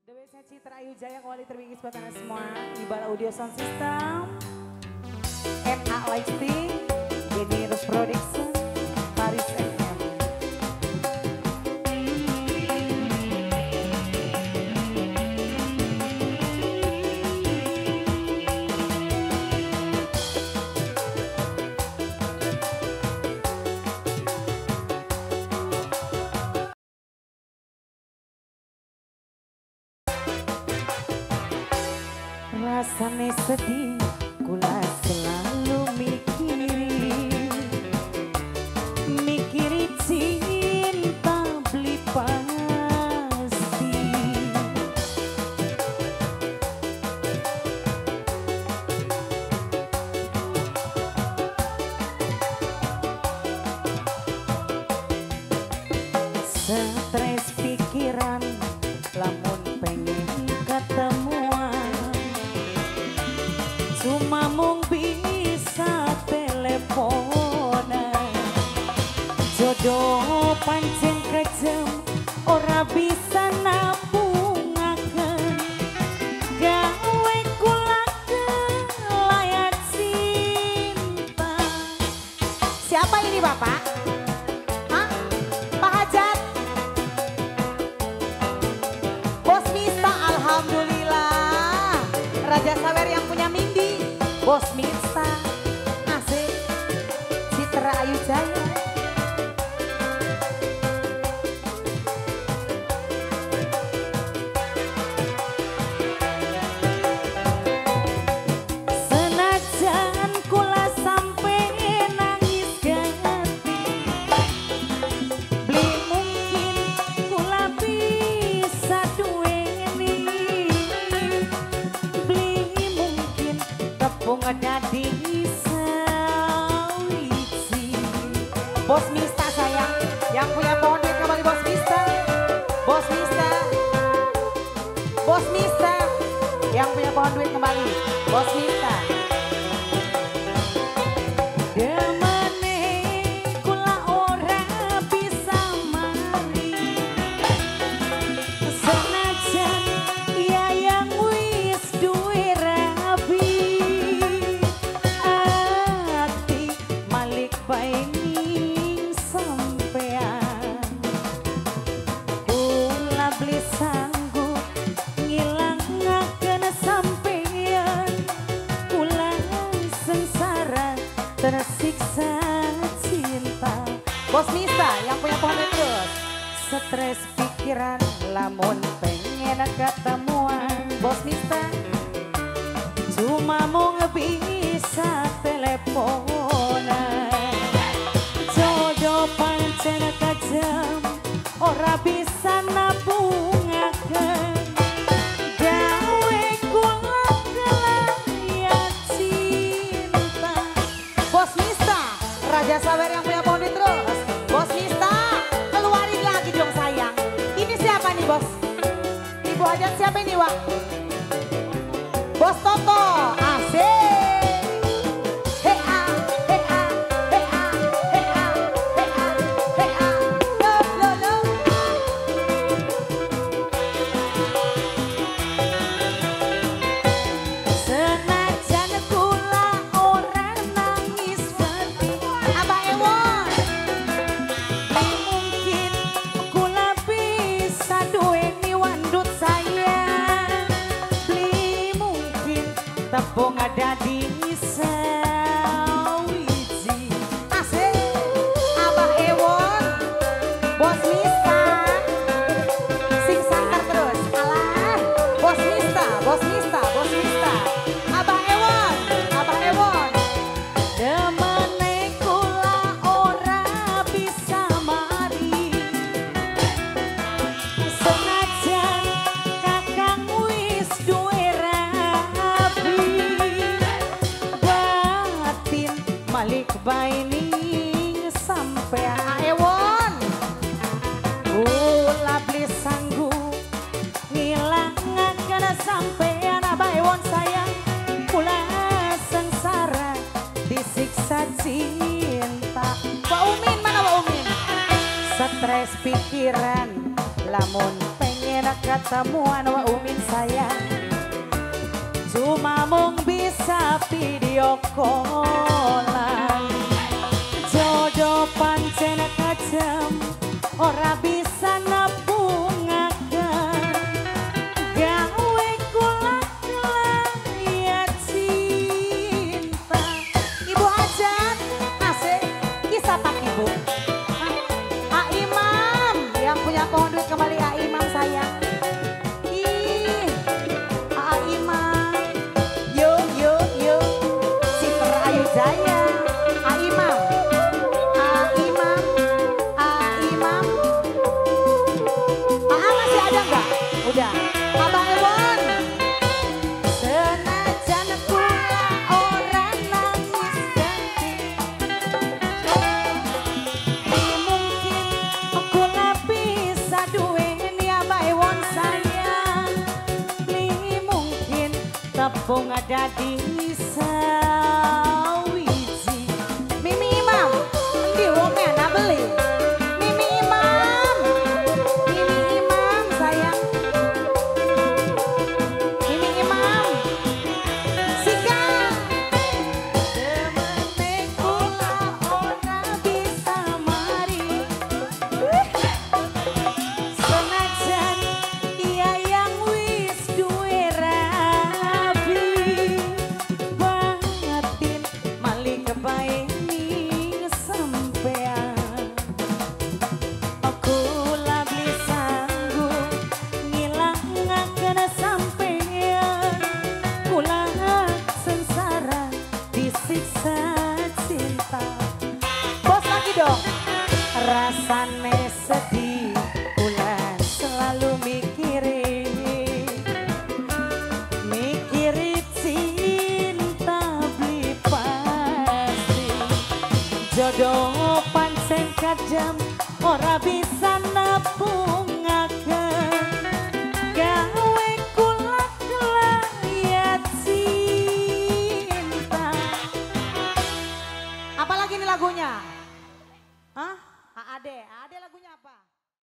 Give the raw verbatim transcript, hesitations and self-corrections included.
Dewesa Citra Ayu Jaya kembali terbingis buat anda semua. Ibala Audio Sound System, M A Lighting, Genius Production, Paris F M. Rasane sedih, kula selalu mikiri Mikiri cinta beli pasti. Stres pikiran, lamun pengen ketemuan cuma mung bisa teleponan. Jodoh pancen kejem, ora bisa nabungaken. Gawe kula layak cinta. Siapa ini Bapak? Hah? Pak Hajat? Bos Mista, alhamdulillah. Raja Sawer yang punya Mindi. Bos Mista, asik. Citra Ayu Jaya. Senajan kula sampe nangis gati, beli mungkin kula bisa duweni, beli mungkin tepung dadi sawiji. Bos Mista sayang, yang punya pohon duit kembali Bos Mista. Bos Mista, Bos Mista, yang punya pohon duit kembali Bos Mista. Demene kula ora bisa mari, senajan iya yang wis duwe rabi. Ati malik baing sampean, kula beli sanggup ngilangaken sampean. Kula sengsara tersiksa cinta. Bos Mista yang punya pohon terus. Stres pikiran lamun pengen ketemuan. Bos Mista cuma mau bisa teleponan. Jodoh pancen kejam, ora bisa nabungaken. Gawe kula layak cinta. Bos Mista, Raja Sawer yang punya pohon terus. Bos Mista, keluarin lagi dong sayang. Ini siapa nih Bos? Ibu Hajat siapa ini Wak? Bos Toto, asik. Hei ah, hei ah, hei ah, hei ah, hei ah, hei ah. Lo, lo, lo. Senajan kula ora nangis sedih, Abah Ewon, beli mungkin kula bisa duweni wandut sayang. Beli mungkin tepung dadi sawiji. Asik. Abah Ewon, Bos Mista, sing sangkar terus. Alah, Bos Mista, Bos Mista, Bos Mista. Abah Ewon, Abah Ewon. Demene kula ora bisa mari, senajan kakang wis duwe rabi. Batin malik baining sampean. Ewon, kula beli sanggup ngilangaken sampean. Abah Ewon sayang, kula sengsara disiksa cinta. Pak Umin, mana Pak Umin? Stres pikiran lamun pengen pengen ketemuan wa umin sayang. Cuma mung bisa video callan. Jodoh pancen kajem ora bisa napungaken. Gawe kula ya cinta. Ibu Hajat, asik kisah pak ibu. A Imam yang punya pohon duit kembali A Imam sayang. Ih, A Imam, yo yo yo, Citra Ayu Jaya, A Imam, A Imam, A Imam, A masih ada nggak? Udah, Abang Ewon. Senajan kula ora nangis gati, mungkin kula bisa duweni Abang Ewon sayang. Li mungkin tepung ada di sawiji. Mimi Imam, di wong enak beli. Mimi Imam, Mimi Imam sayang. Mimi Imam, Sika. Demene kula ora bisa mari. Senajan iya yang wis duwe rabi, batin mali kebaini sampean. Kula beli sanggup ngilangaken sampean. Kula sengsara disiksa cinta. Bos lagi dong. Rasane sedih, kula selalu mikirin, mikirin cinta beli pasti. Jodoh pancen kajam ora bisa napung